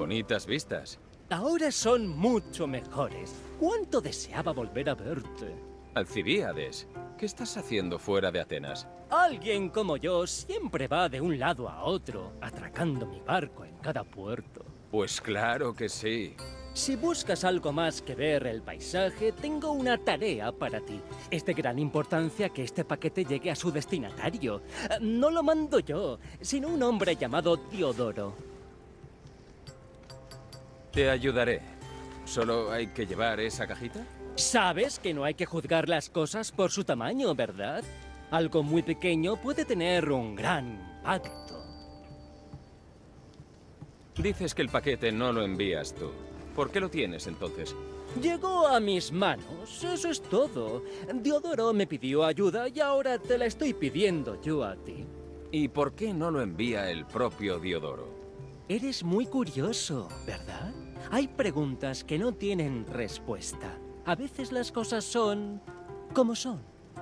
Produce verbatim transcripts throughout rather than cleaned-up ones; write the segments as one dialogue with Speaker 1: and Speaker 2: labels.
Speaker 1: bonitas vistas.
Speaker 2: Ahora son mucho mejores. ¿Cuánto deseaba volver a verte?
Speaker 1: Alcibíades, ¿qué estás haciendo fuera de Atenas?
Speaker 2: Alguien como yo siempre va de un lado a otro, atracando mi barco en cada puerto.
Speaker 1: Pues claro que sí.
Speaker 2: Si buscas algo más que ver el paisaje, tengo una tarea para ti. Es de gran importancia que este paquete llegue a su destinatario. No lo mando yo, sino un hombre llamado Diodoro.
Speaker 1: Te ayudaré. ¿Solo hay que llevar esa cajita?
Speaker 2: Sabes que no hay que juzgar las cosas por su tamaño, ¿verdad? Algo muy pequeño puede tener un gran impacto.
Speaker 1: Dices que el paquete no lo envías tú. ¿Por qué lo tienes, entonces?
Speaker 2: Llegó a mis manos, eso es todo. Diodoro me pidió ayuda y ahora te la estoy pidiendo yo a ti.
Speaker 1: ¿Y por qué no lo envía el propio Diodoro?
Speaker 2: Eres muy curioso, ¿verdad? Hay preguntas que no tienen respuesta. A veces las cosas son como son.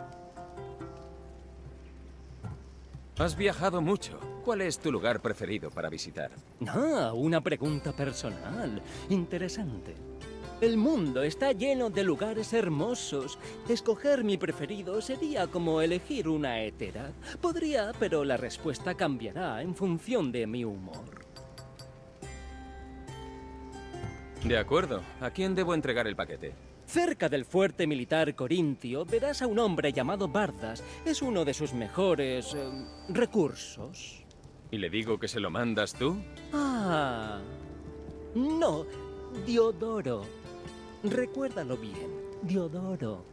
Speaker 1: Has viajado mucho. ¿Cuál es tu lugar preferido para visitar?
Speaker 2: Ah, una pregunta personal. Interesante. El mundo está lleno de lugares hermosos. Escoger mi preferido sería como elegir una hétera. Podría, pero la respuesta cambiará en función de mi humor.
Speaker 1: De acuerdo. ¿A quién debo entregar el paquete?
Speaker 2: Cerca del fuerte militar corintio verás a un hombre llamado Bardas. Es uno de sus mejores eh, recursos.
Speaker 1: ¿Y le digo que se lo mandas tú?
Speaker 2: Ah, no, Diodoro. Recuérdalo bien, Diodoro.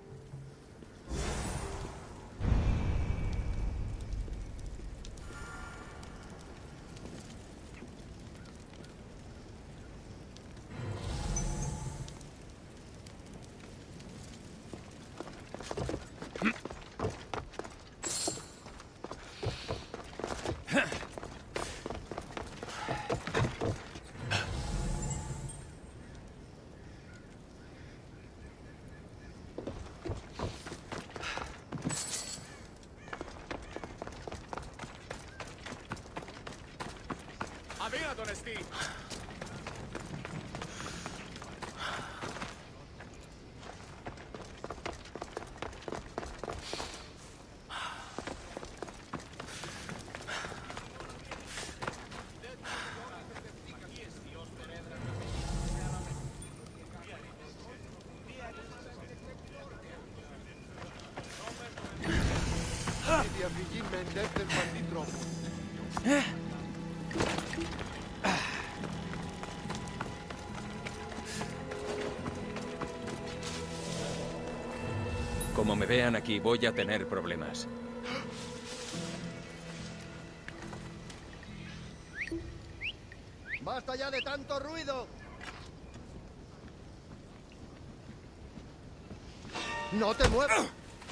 Speaker 1: Como me vean aquí, voy a tener problemas.
Speaker 3: ¡Basta ya de tanto ruido! ¡No te muevas!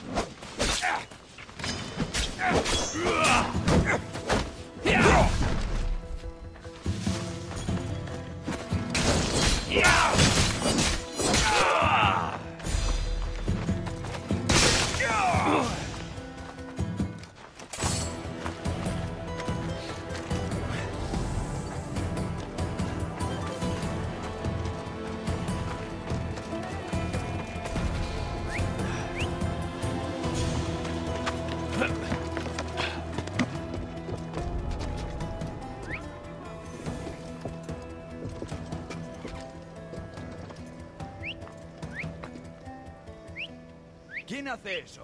Speaker 4: ¿Quién hace eso?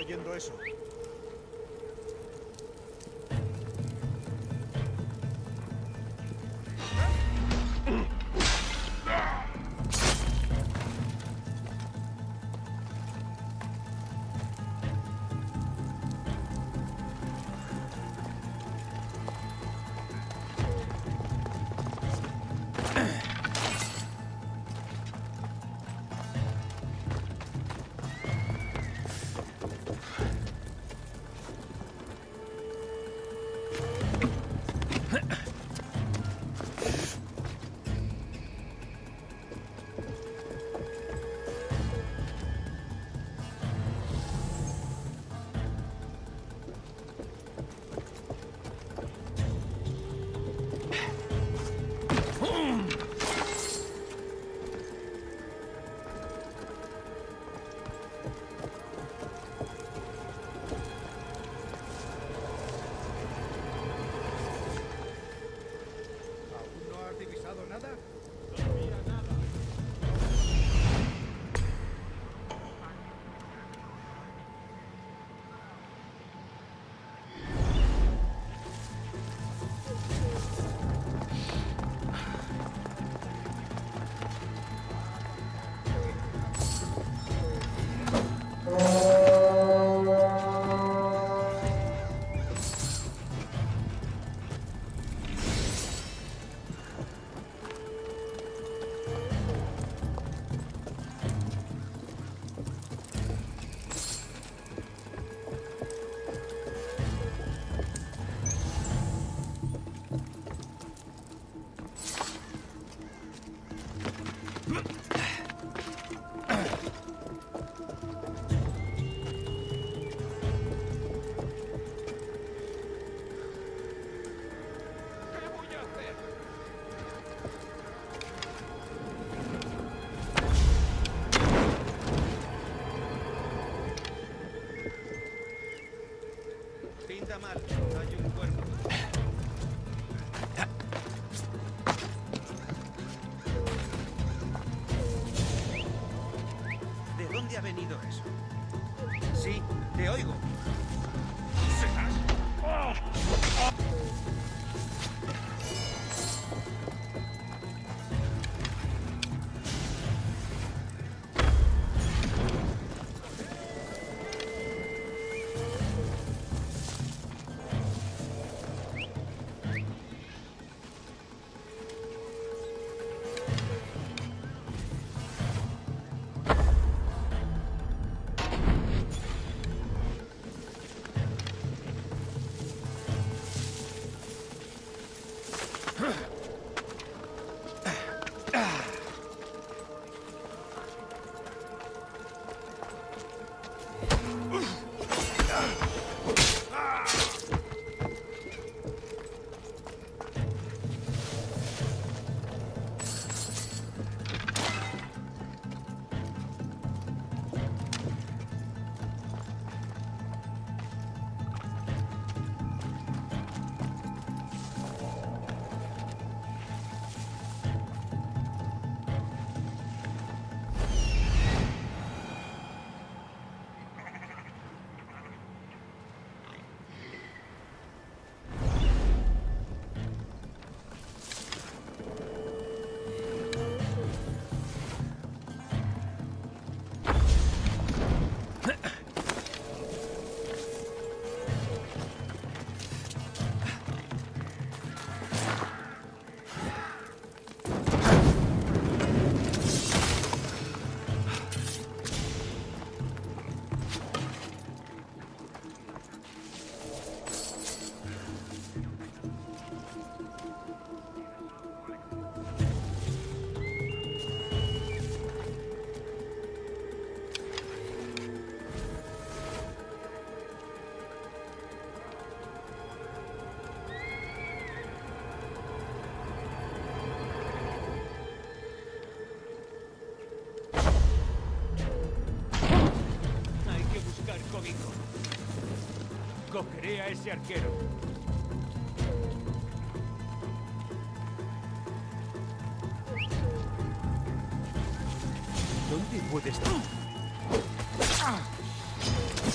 Speaker 3: oyendo eso.
Speaker 5: Pinta mal, hay un cuerpo. ¿De dónde ha venido eso? Sí, te oigo. ¿Serás?
Speaker 4: Cogeré a ese arquero. ¿Dónde puede estar?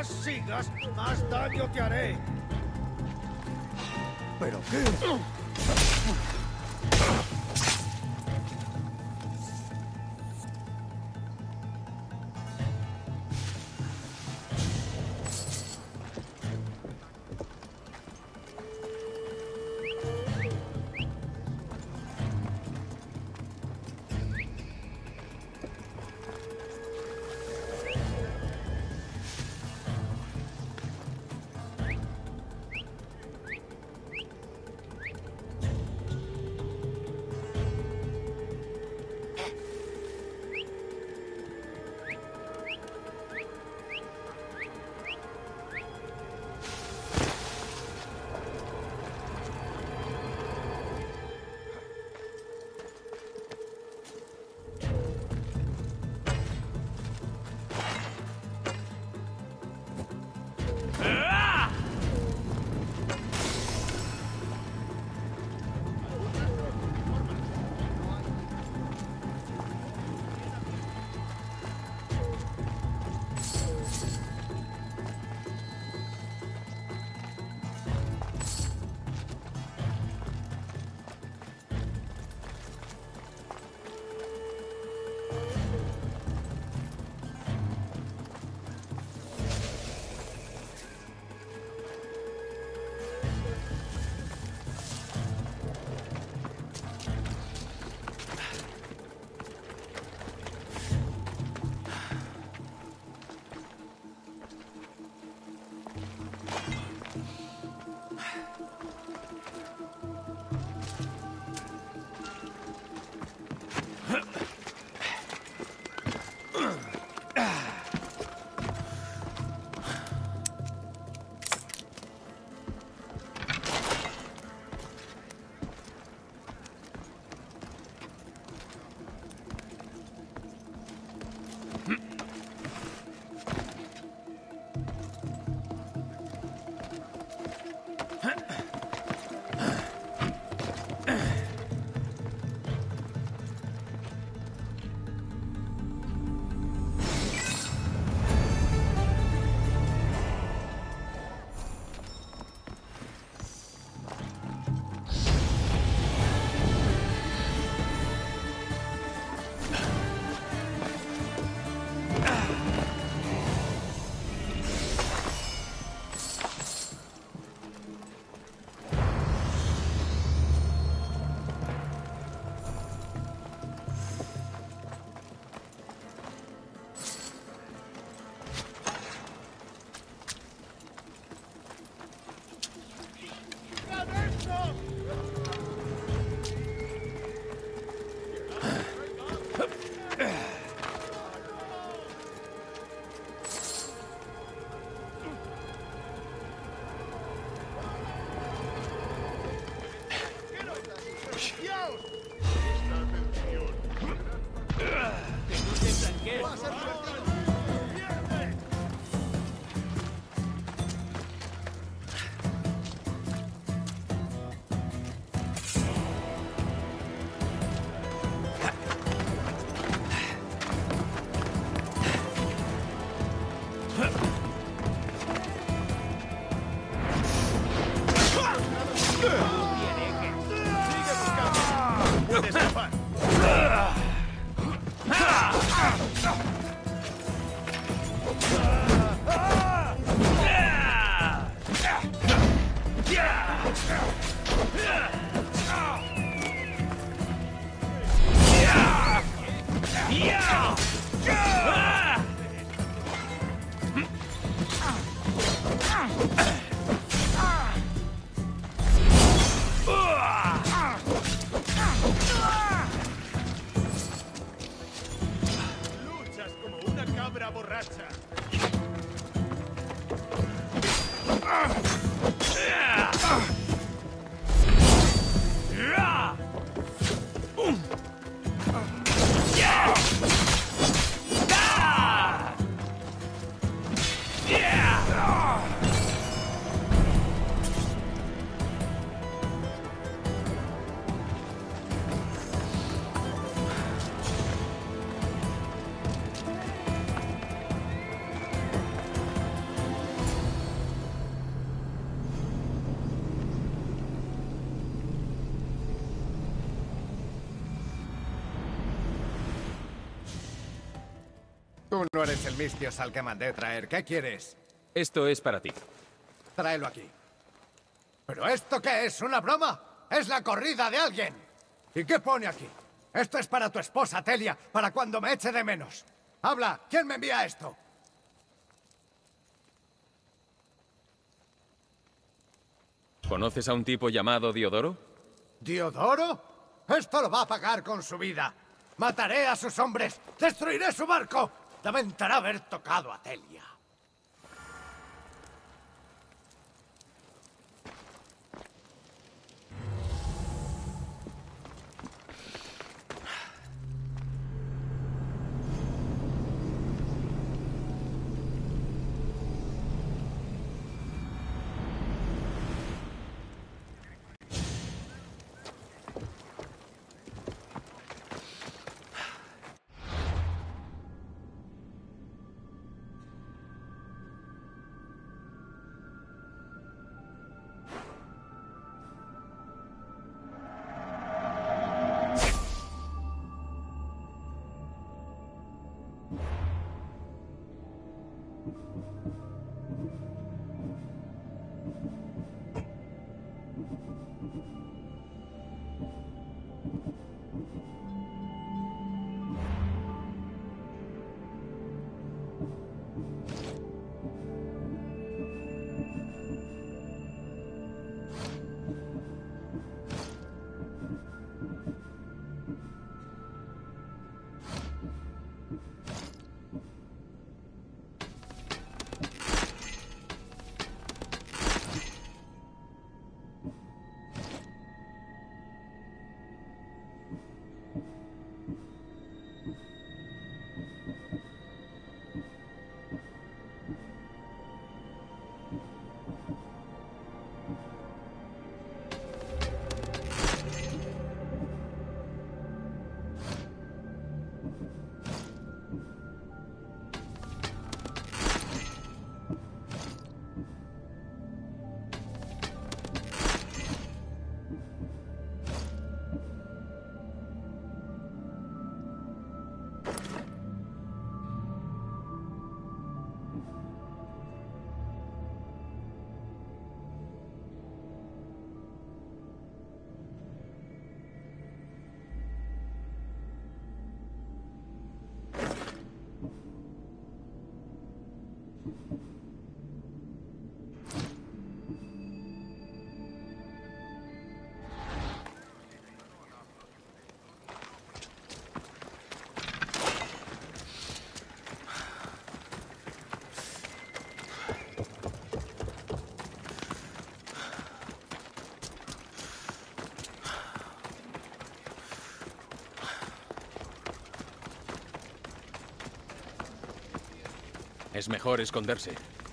Speaker 3: sigas, más daño te haré. ¿Pero qué? Tú no eres el Mistios al que mandé traer. ¿Qué quieres?
Speaker 1: Esto es para ti.
Speaker 3: Tráelo aquí. ¿Pero esto qué es? ¿Una broma? ¡Es la corrida de alguien! ¿Y qué pone aquí? Esto es para tu esposa, Telia, para cuando me eche de menos. Habla, ¿quién me envía esto?
Speaker 1: ¿Conoces a un tipo llamado Diodoro?
Speaker 3: ¿Diodoro? Esto lo va a pagar con su vida. Mataré a sus hombres, destruiré su barco. Lamentará haber tocado a Telia.
Speaker 1: Es mejor esconderse.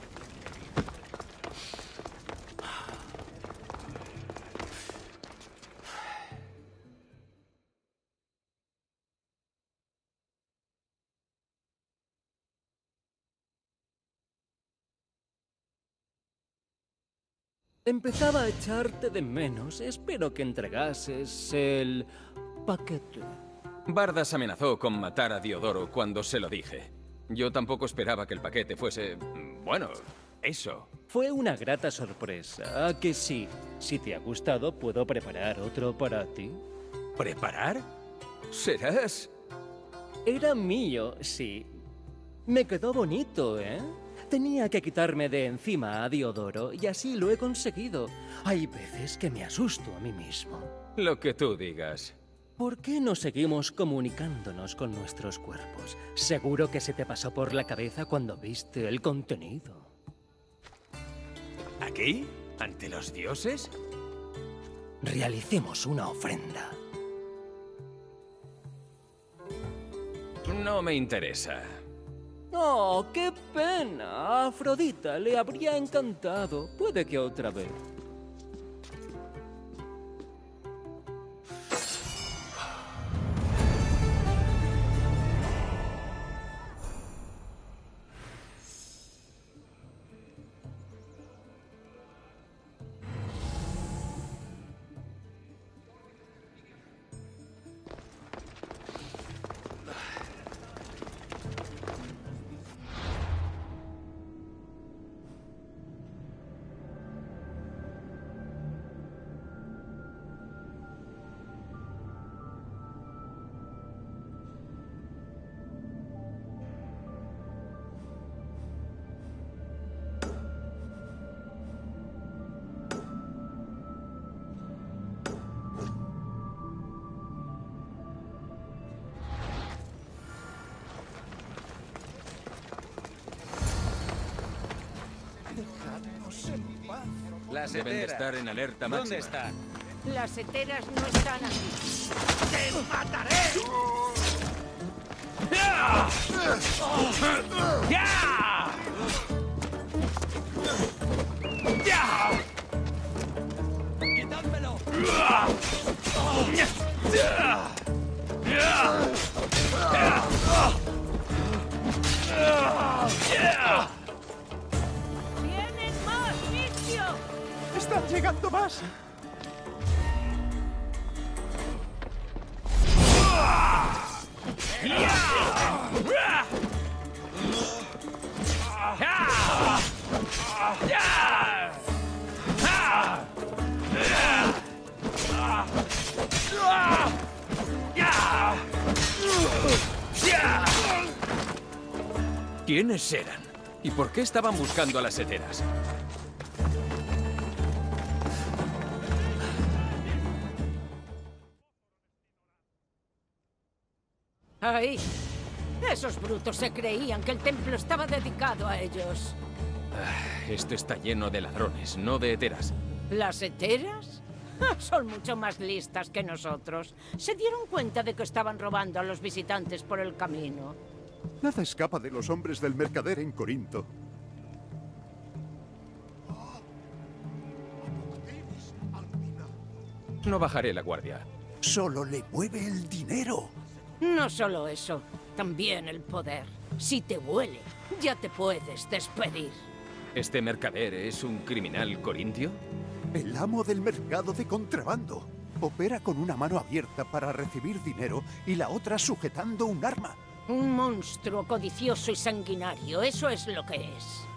Speaker 2: Empezaba a echarte de menos. Espero que entregases el paquete.
Speaker 1: Bardas amenazó con matar a Diodoro cuando se lo dije. Yo tampoco esperaba que el paquete fuese... bueno, eso.
Speaker 2: Fue una grata sorpresa. ¿A que sí? Si te ha gustado, puedo preparar otro para ti.
Speaker 1: ¿Preparar? ¿Serás?
Speaker 2: Era mío, sí. Me quedó bonito, ¿eh? Tenía que quitarme de encima a Diodoro y así lo he conseguido. Hay veces que me asusto a mí mismo.
Speaker 1: Lo que tú digas.
Speaker 2: ¿Por qué no seguimos comunicándonos con nuestros cuerpos? Seguro que se te pasó por la cabeza cuando viste el contenido.
Speaker 1: ¿Aquí? ¿Ante los dioses?
Speaker 2: Realicemos una ofrenda.
Speaker 1: No me interesa.
Speaker 2: ¡Oh, qué pena! A Afrodita le habría encantado. Puede que otra vez.
Speaker 6: Las
Speaker 1: Deben de
Speaker 6: heteras.
Speaker 1: estar en alerta máxima.
Speaker 6: ¿Dónde están?
Speaker 7: Las heteras no están aquí.
Speaker 3: ¡Te mataré!
Speaker 6: ¡Quitádmelo!
Speaker 7: ¡Vienen más, Mistio!
Speaker 3: ¡Están llegando más!
Speaker 1: ¿Quiénes eran? ¿Y por qué estaban buscando a las heteras?
Speaker 7: Ahí. Esos brutos se creían que el templo estaba dedicado a ellos.
Speaker 1: Esto está lleno de ladrones, no de heteras.
Speaker 7: ¿Las heteras? Son mucho más listas que nosotros. Se dieron cuenta de que estaban robando a los visitantes por el camino.
Speaker 8: Nada escapa de los hombres del mercader en Corinto.
Speaker 1: No bajaré la guardia.
Speaker 8: Solo le mueve el dinero.
Speaker 7: No solo eso, también el poder. Si te huele, ya te puedes despedir.
Speaker 1: ¿Este mercader es un criminal corintio?
Speaker 8: El amo del mercado de contrabando. Opera con una mano abierta para recibir dinero y la otra sujetando un arma.
Speaker 7: Un monstruo codicioso y sanguinario, eso es lo que es.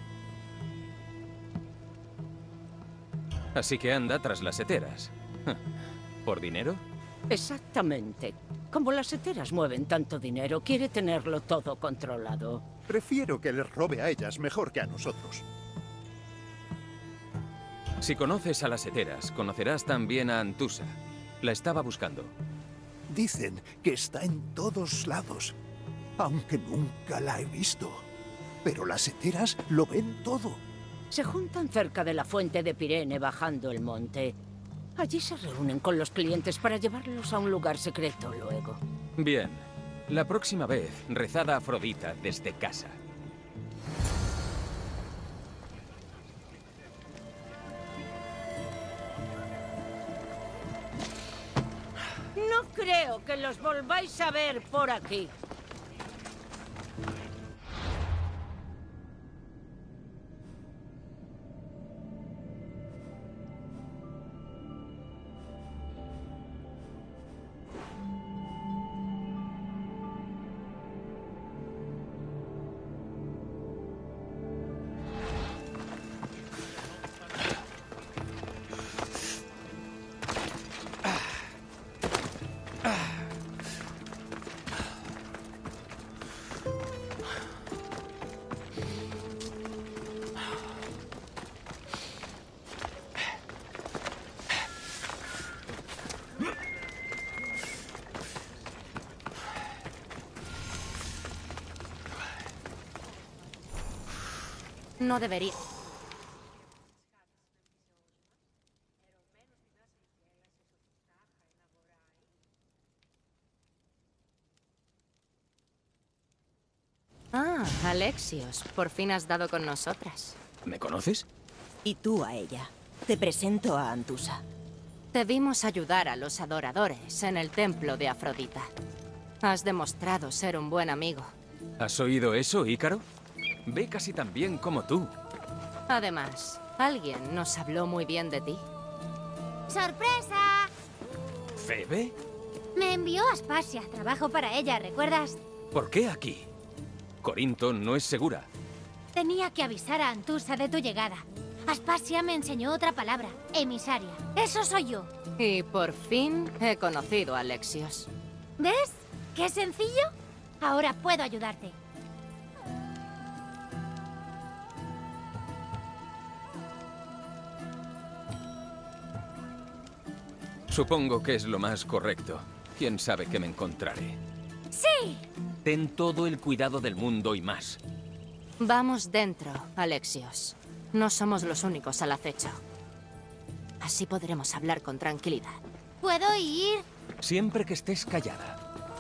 Speaker 1: Así que anda tras las heteras. ¿Por dinero?
Speaker 7: Exactamente. Como las heteras mueven tanto dinero, quiere tenerlo todo controlado.
Speaker 8: Prefiero que les robe a ellas mejor que a nosotros.
Speaker 1: Si conoces a las heteras, conocerás también a Antusa. La estaba buscando.
Speaker 8: Dicen que está en todos lados, aunque nunca la he visto. Pero las heteras lo ven todo.
Speaker 7: Se juntan cerca de la fuente de Pirene bajando el monte. Allí se reúnen con los clientes para llevarlos a un lugar secreto luego.
Speaker 1: Bien. La próxima vez, rezad a Afrodita desde casa.
Speaker 7: No creo que los volváis a ver por aquí.
Speaker 9: No debería. Ah, Alexios, por fin has dado con nosotras.
Speaker 1: ¿Me conoces?
Speaker 10: Y tú a ella. Te presento a Antusa.
Speaker 9: Te vimos ayudar a los adoradores en el templo de Afrodita. Has demostrado ser un buen amigo.
Speaker 1: ¿Has oído eso, Ícaro? Ve casi tan bien como tú.
Speaker 9: Además, alguien nos habló muy bien de ti.
Speaker 11: ¡Sorpresa!
Speaker 1: ¿Febe?
Speaker 11: Me envió Aspasia. Trabajo para ella, ¿recuerdas?
Speaker 1: ¿Por qué aquí? Corinto no es segura.
Speaker 11: Tenía que avisar a Antusa de tu llegada. Aspasia me enseñó otra palabra. Emisaria. Eso soy yo.
Speaker 9: Y por fin he conocido a Alexios.
Speaker 11: ¿Ves? ¿Qué sencillo? Ahora puedo ayudarte.
Speaker 1: Supongo que es lo más correcto. ¿Quién sabe qué me encontraré?
Speaker 11: ¡Sí!
Speaker 1: Ten todo el cuidado del mundo y más.
Speaker 9: Vamos dentro, Alexios. No somos los únicos al acecho. Así podremos hablar con tranquilidad.
Speaker 11: ¿Puedo ir?
Speaker 2: Siempre que estés callada.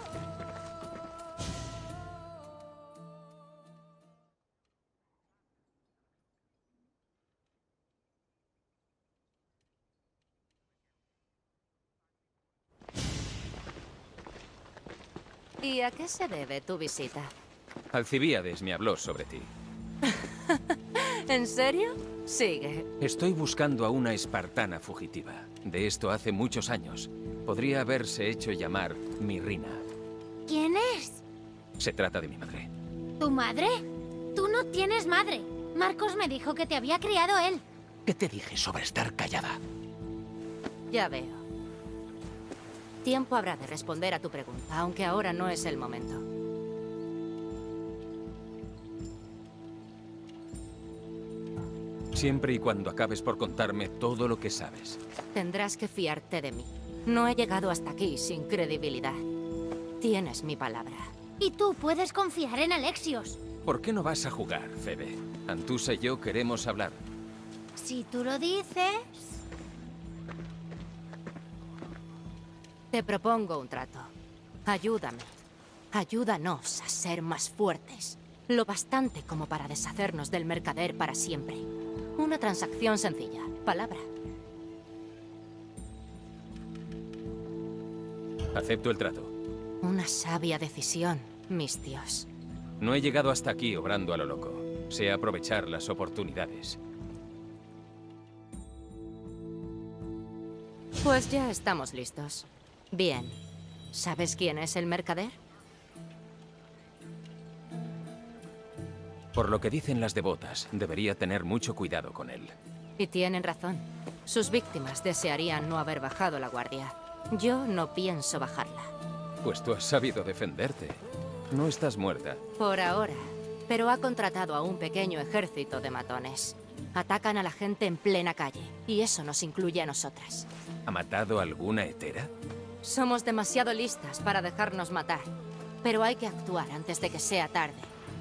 Speaker 9: ¿Y a qué se debe tu visita?
Speaker 1: Alcibíades me habló sobre ti.
Speaker 9: ¿En serio? Sigue.
Speaker 1: Estoy buscando a una espartana fugitiva. De esto hace muchos años. Podría haberse hecho llamar Mirrina.
Speaker 11: ¿Quién es?
Speaker 1: Se trata de mi madre.
Speaker 11: ¿Tu madre? Tú no tienes madre. Marcos me dijo que te había criado él.
Speaker 2: ¿Qué te dije sobre estar callada?
Speaker 9: Ya veo. Tiempo habrá de responder a tu pregunta, aunque ahora no es el momento.
Speaker 1: Siempre y cuando acabes por contarme todo lo que sabes.
Speaker 9: Tendrás que fiarte de mí. No he llegado hasta aquí sin credibilidad. Tienes mi palabra.
Speaker 11: Y tú puedes confiar en Alexios.
Speaker 1: ¿Por qué no vas a jugar, Febe? Antusa y yo queremos hablar.
Speaker 11: Si tú lo dices...
Speaker 9: Te propongo un trato. Ayúdame. Ayúdanos a ser más fuertes. Lo bastante como para deshacernos del mercader para siempre. Una transacción sencilla. Palabra.
Speaker 1: Acepto el trato.
Speaker 9: Una sabia decisión, mis tíos.
Speaker 1: No he llegado hasta aquí obrando a lo loco. Sé aprovechar las oportunidades.
Speaker 9: Pues ya estamos listos. Bien. ¿Sabes quién es el mercader?
Speaker 1: Por lo que dicen las devotas, debería tener mucho cuidado con él.
Speaker 9: Y tienen razón. Sus víctimas desearían no haber bajado la guardia. Yo no pienso bajarla.
Speaker 1: Pues tú has sabido defenderte. No estás muerta.
Speaker 9: Por ahora. Pero ha contratado a un pequeño ejército de matones. Atacan a la gente en plena calle. Y eso nos incluye a nosotras.
Speaker 1: ¿Ha matado a alguna hetera?
Speaker 9: Somos demasiado listas para dejarnos matar. Pero hay que actuar antes de que sea tarde.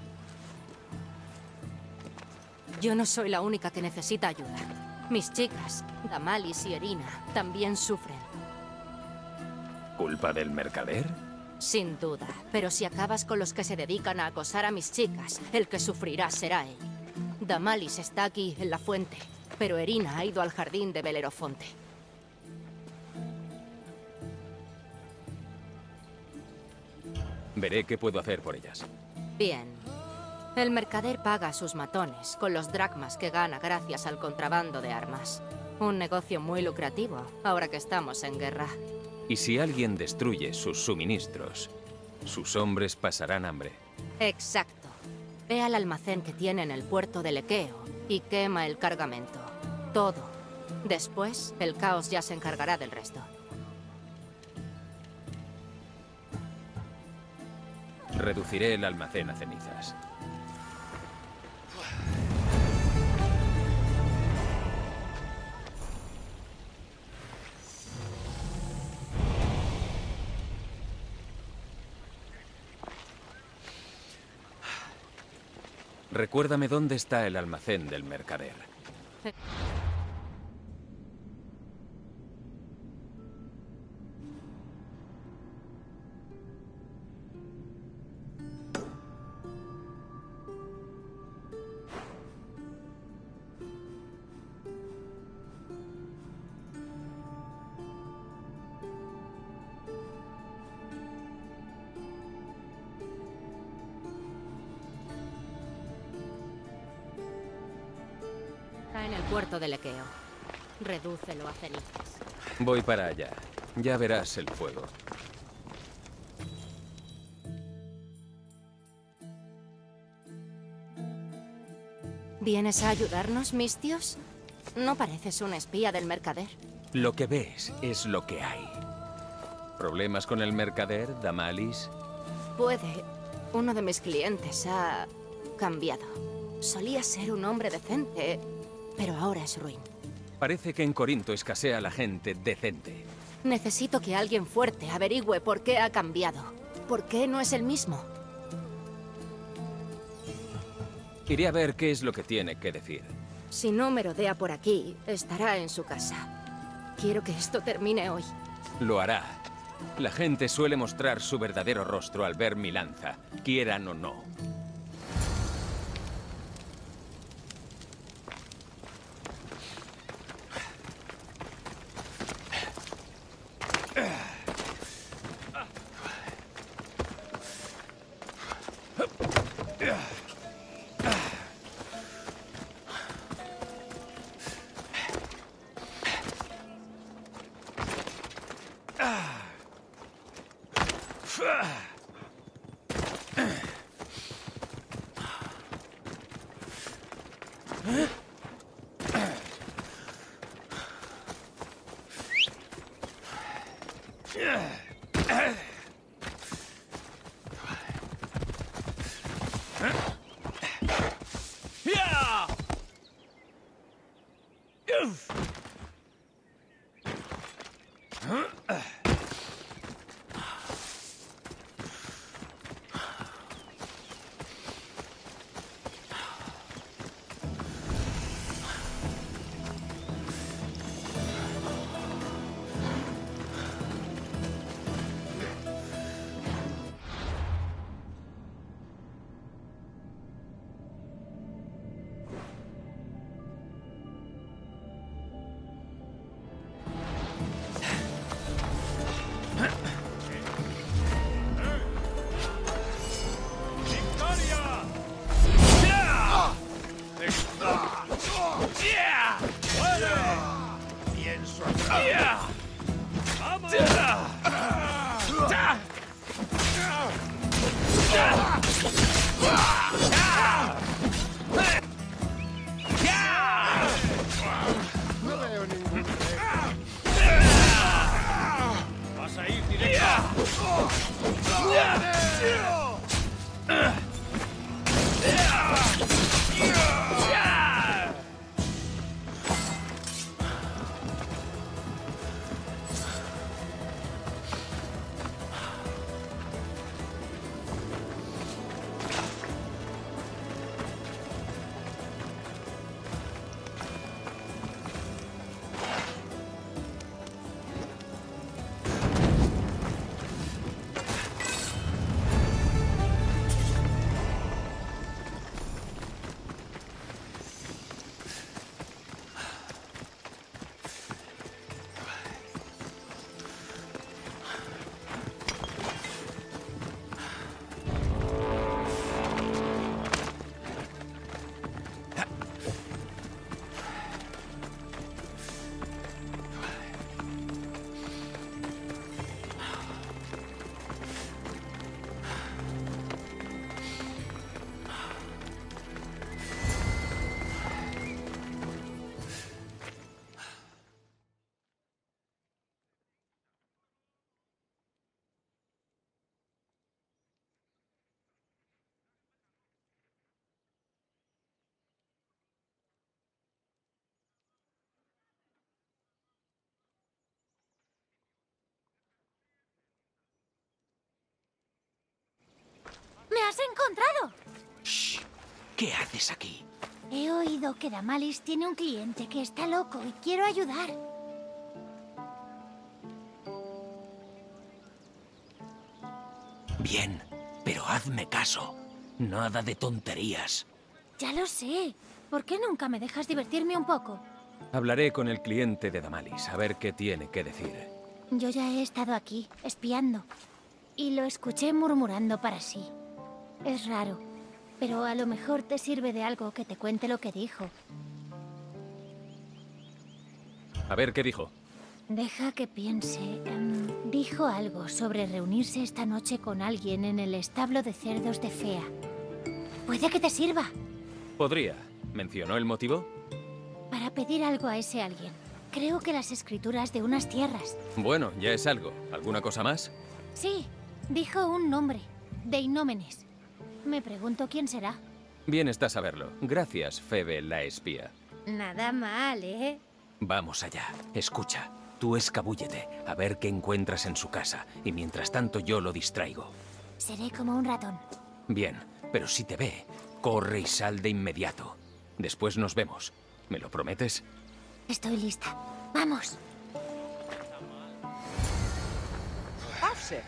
Speaker 9: Yo no soy la única que necesita ayuda. Mis chicas, Damalis y Erina, también sufren.
Speaker 1: ¿Culpa del mercader?
Speaker 9: Sin duda. Pero si acabas con los que se dedican a acosar a mis chicas, el que sufrirá será él. Damalis está aquí, en la fuente. Pero Erina ha ido al jardín de Belerofonte.
Speaker 1: Veré qué puedo hacer por ellas.
Speaker 9: Bien. El mercader paga a sus matones con los dracmas que gana gracias al contrabando de armas. Un negocio muy lucrativo, ahora que estamos en guerra.
Speaker 1: Y si alguien destruye sus suministros, sus hombres pasarán hambre.
Speaker 9: Exacto. Ve al almacén que tiene en el puerto de Lequeo y quema el cargamento. Todo. Después, el caos ya se encargará del resto.
Speaker 1: Reduciré el almacén a cenizas. Recuérdame dónde está el almacén del mercader.
Speaker 9: Está en el puerto de Lequeo. Redúcelo a cenizas.
Speaker 1: Voy para allá. Ya verás el fuego.
Speaker 9: ¿Vienes a ayudarnos, mis tíos? No pareces un espía del mercader.
Speaker 1: Lo que ves es lo que hay. ¿Problemas con el mercader, Damalis?
Speaker 9: Puede. Uno de mis clientes ha cambiado. Solía ser un hombre decente, pero ahora es ruin.
Speaker 1: Parece que en Corinto escasea la gente decente.
Speaker 9: Necesito que alguien fuerte averigüe por qué ha cambiado. ¿Por qué no es el mismo?
Speaker 1: Iré a ver qué es lo que tiene que decir.
Speaker 9: Si no merodea por aquí, estará en su casa. quiero que esto termine hoy.
Speaker 1: Lo hará. La gente suele mostrar su verdadero rostro al ver mi lanza, quieran o no.
Speaker 11: ¡Me has encontrado!
Speaker 2: Shh. ¿Qué haces aquí?
Speaker 11: He oído que Damalis tiene un cliente que está loco y quiero ayudar.
Speaker 2: Bien, pero hazme caso. Nada de tonterías.
Speaker 11: Ya lo sé. ¿Por qué nunca me dejas divertirme un poco?
Speaker 1: Hablaré con el cliente de Damalis, a ver qué tiene que decir.
Speaker 11: Yo ya he estado aquí, espiando. Y lo escuché murmurando para sí. Es raro, pero a lo mejor te sirve de algo que te cuente lo que dijo.
Speaker 1: A ver qué dijo.
Speaker 11: Deja que piense. Um, dijo algo sobre reunirse esta noche con alguien en el establo de cerdos de Fea. Puede que te sirva.
Speaker 1: Podría. ¿Mencionó el motivo?
Speaker 11: Para pedir algo a ese alguien. Creo que las escrituras de unas tierras.
Speaker 1: Bueno, ya es algo. ¿Alguna cosa más?
Speaker 11: Sí, dijo un nombre. Deinómenes. Me pregunto quién será.
Speaker 1: Bien está saberlo. Gracias, Febe la espía.
Speaker 11: Nada mal, ¿eh?
Speaker 2: Vamos allá. Escucha. Tú escabúllete, a ver qué encuentras en su casa, y mientras tanto yo lo distraigo.
Speaker 11: Seré como un ratón.
Speaker 2: Bien, pero si te ve, corre y sal de inmediato. Después nos vemos. ¿Me lo prometes?
Speaker 11: Estoy lista. ¡Vamos!
Speaker 2: ser.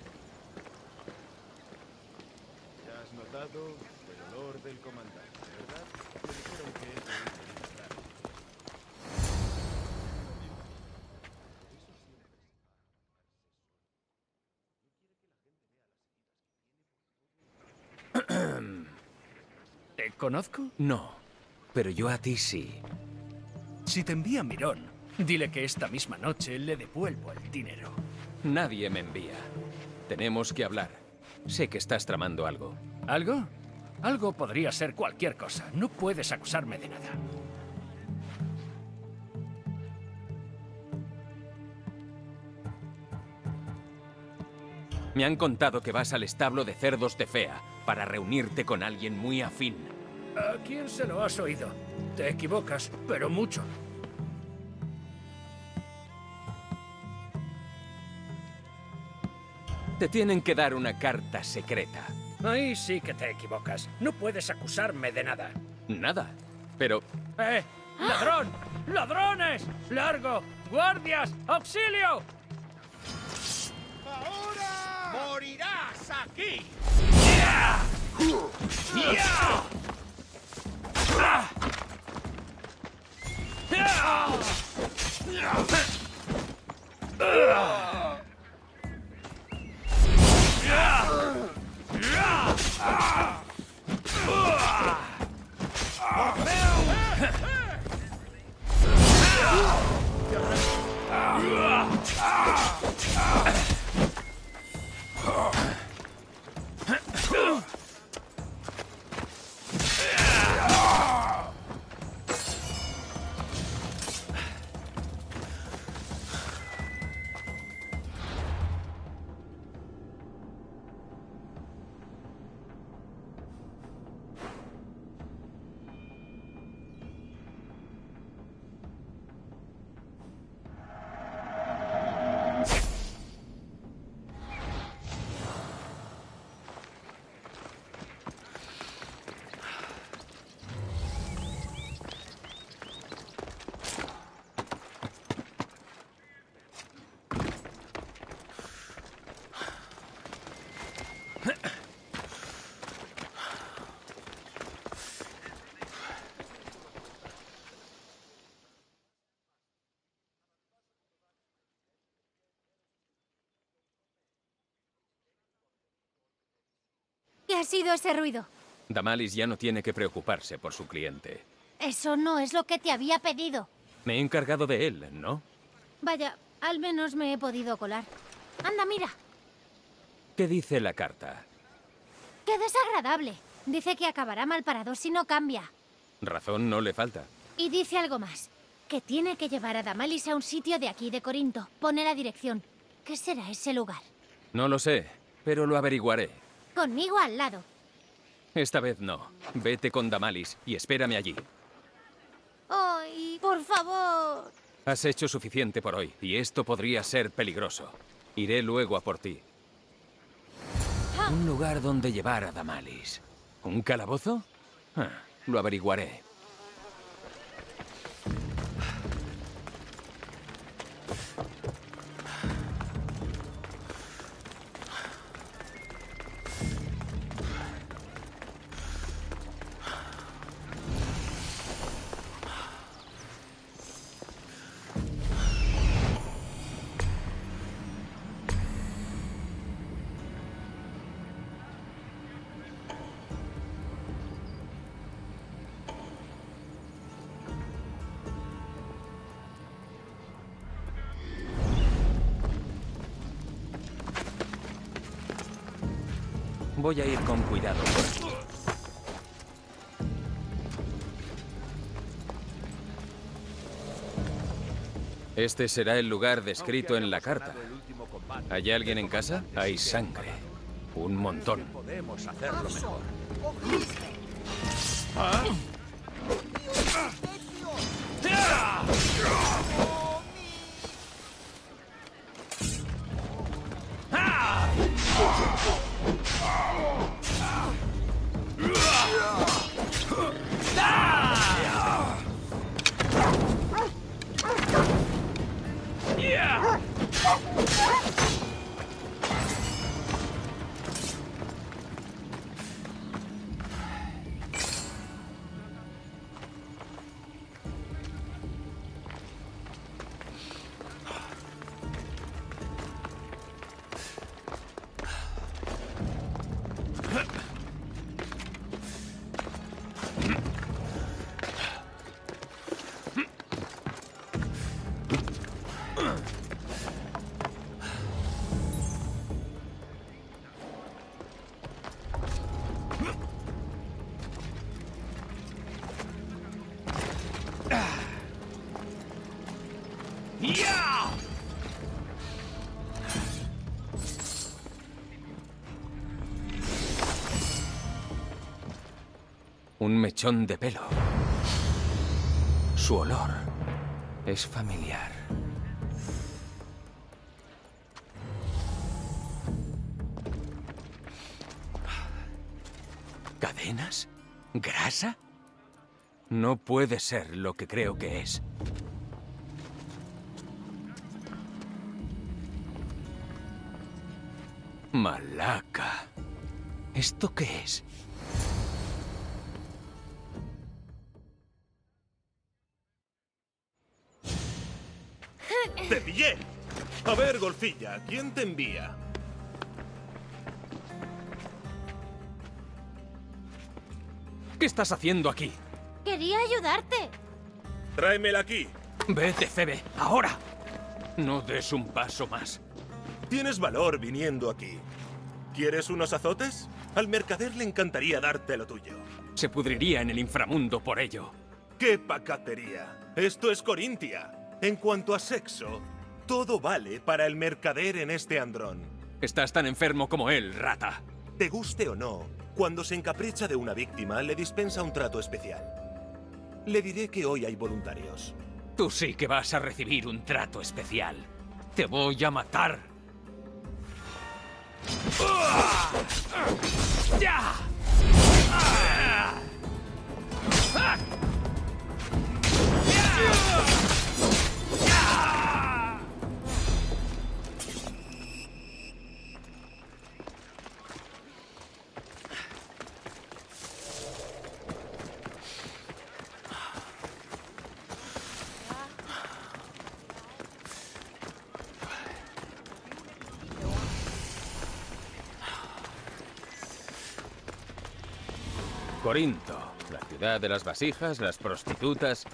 Speaker 4: Ya has notado el olor del comandante, ¿verdad? Me dijeron que es de un militar.
Speaker 6: ¿Te conozco?
Speaker 1: No, pero yo a ti sí.
Speaker 6: Si te envía Mirón, dile que esta misma noche le devuelvo el dinero.
Speaker 1: Nadie me envía. Tenemos que hablar. Sé que estás tramando algo.
Speaker 6: ¿Algo? Algo podría ser cualquier cosa. No puedes acusarme de nada.
Speaker 1: Me han contado que vas al establo de cerdos de Fea para reunirte con alguien muy afín.
Speaker 6: ¿A quién se lo has oído? Te equivocas, pero mucho.
Speaker 1: Te tienen que dar una carta secreta.
Speaker 6: Ahí sí que te equivocas. No puedes acusarme de nada.
Speaker 1: Nada. Pero...
Speaker 6: ¡Eh! ¡Ladrón! ¡Ladrones! ¡Largo! ¡Guardias! ¡Auxilio!
Speaker 5: ¡Ahora! ¡Morirás aquí!
Speaker 6: ¡Ya! ¡Ya!
Speaker 11: ¿Qué ha sido ese ruido?
Speaker 1: Damalis ya no tiene que preocuparse por su cliente.
Speaker 11: Eso no es lo que te había pedido.
Speaker 1: Me he encargado de él, ¿no?
Speaker 11: Vaya, al menos me he podido colar. Anda, mira.
Speaker 1: ¿Qué dice la carta?
Speaker 11: ¡Qué desagradable! Dice que acabará mal parado si no cambia.
Speaker 1: Razón no le falta.
Speaker 11: Y dice algo más. Que tiene que llevar a Damalis a un sitio de aquí de Corinto. Pone la dirección. ¿Qué será ese lugar?
Speaker 1: No lo sé, pero lo averiguaré.
Speaker 11: Conmigo al lado.
Speaker 1: Esta vez no. Vete con Damalis y espérame allí.
Speaker 11: ¡Ay, por favor!
Speaker 1: Has hecho suficiente por hoy, y esto podría ser peligroso. Iré luego a por ti. Un lugar donde llevar a Damalis. ¿Un calabozo? Ah, lo averiguaré. Voy a ir con cuidado por aquí. Este será el lugar descrito en la carta. ¿Hay alguien en casa? Hay sangre. Un montón.
Speaker 5: Podemos hacerlo mejor.
Speaker 1: ¿Ah? Un mechón de pelo. Su olor es familiar. ¿Cadenas? ¿Grasa? No puede ser lo que creo que es. Malaka. ¿Esto qué es?
Speaker 4: ¡Te pillé! A ver, golfilla, ¿quién te envía?
Speaker 1: ¿Qué estás haciendo aquí?
Speaker 11: Quería ayudarte.
Speaker 4: Tráemela aquí.
Speaker 1: Vete, Febe, ahora. No des un paso más.
Speaker 4: Tienes valor viniendo aquí. ¿Quieres unos azotes? Al mercader le encantaría darte lo tuyo.
Speaker 1: Se pudriría en el inframundo por ello.
Speaker 4: ¡Qué pacatería! Esto es Corintia. En cuanto a sexo, todo vale para el mercader en este andrón.
Speaker 1: Estás tan enfermo como él, rata.
Speaker 4: Te guste o no, cuando se encapricha de una víctima, le dispensa un trato especial. Le diré que hoy hay voluntarios.
Speaker 1: Tú sí que vas a recibir un trato especial. Te voy a matar. ¡Ya! Corinto, la ciudad de las vasijas, las prostitutas.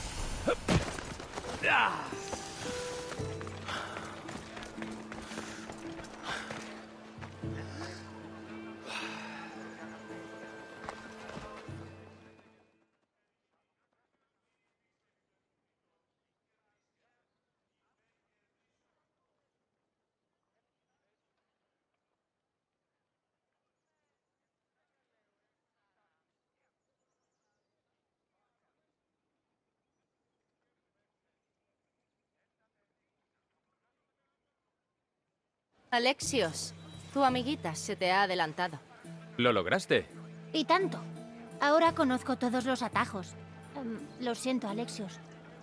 Speaker 9: Alexios, tu amiguita se te ha adelantado.
Speaker 1: ¿Lo lograste?
Speaker 11: Y tanto. Ahora conozco todos los atajos. Um, lo siento, Alexios.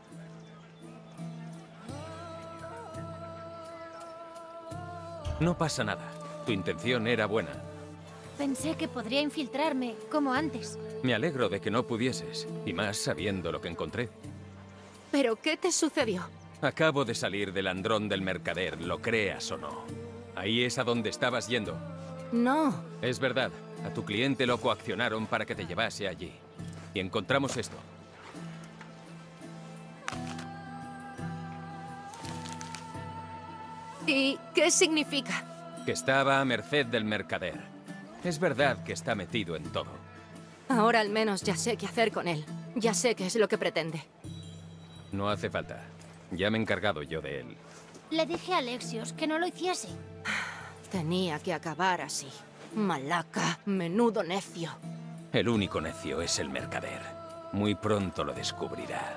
Speaker 1: No pasa nada. Tu intención era buena.
Speaker 11: Pensé que podría infiltrarme, como antes.
Speaker 1: Me alegro de que no pudieses, y más sabiendo lo que encontré.
Speaker 9: ¿Pero qué te sucedió?
Speaker 1: Acabo de salir del andrón del mercader, lo creas o no. Ahí es a donde estabas yendo.
Speaker 9: No.
Speaker 1: Es verdad. A tu cliente lo coaccionaron para que te llevase allí. Y encontramos esto.
Speaker 9: ¿Y qué significa?
Speaker 1: Que estaba a merced del mercader. Es verdad que está metido en todo.
Speaker 9: Ahora al menos ya sé qué hacer con él. Ya sé qué es lo que pretende.
Speaker 1: No hace falta. Ya me he encargado yo de él.
Speaker 11: Le dije a Alexios que no lo hiciese.
Speaker 9: Tenía que acabar así. Malaka, menudo necio.
Speaker 1: El único necio es el mercader. Muy pronto lo descubrirá.